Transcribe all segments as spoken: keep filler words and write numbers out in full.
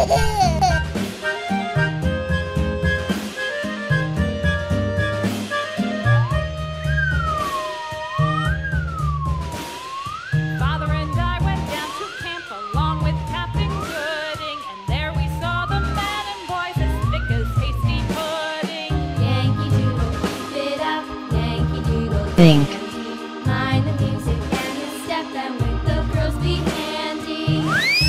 Think. Mind the music and the step, and with the girls be handy.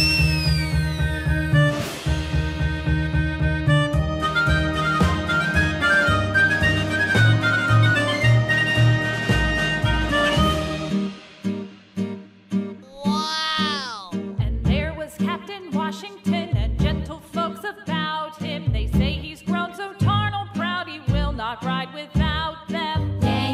Wow! And there was Captain Washington and gentle folks about him. They say he's grown so tarnal proud he will not ride without them.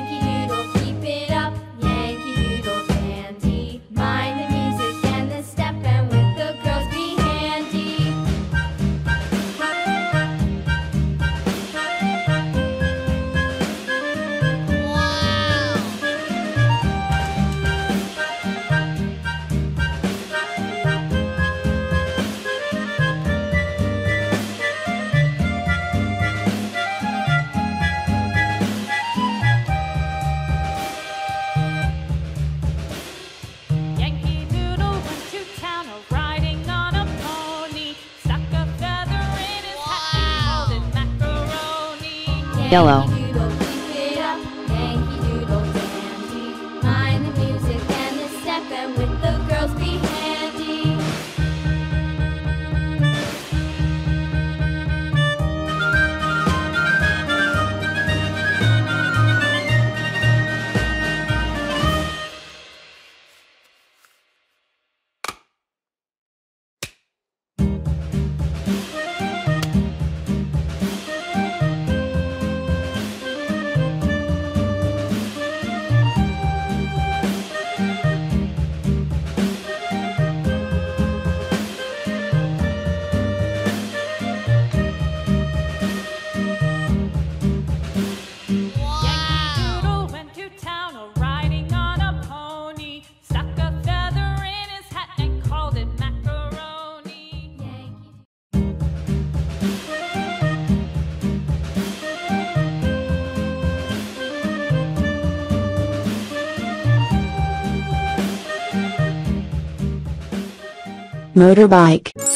Yellow. Mind the music and the step, and with the girls be handy. Motorbike.